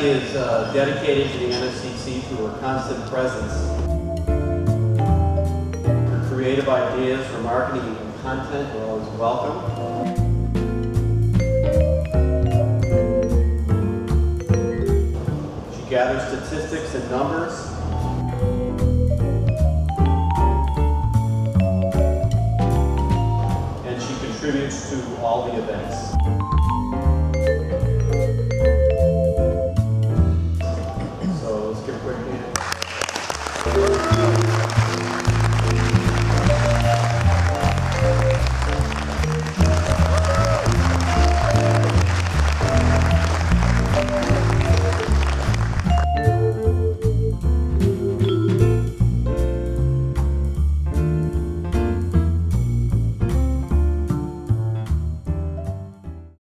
Cathie is dedicated to the NSCC through her constant presence. Her creative ideas for marketing and content are always welcome. She gathers statistics and numbers. And she contributes to all the events.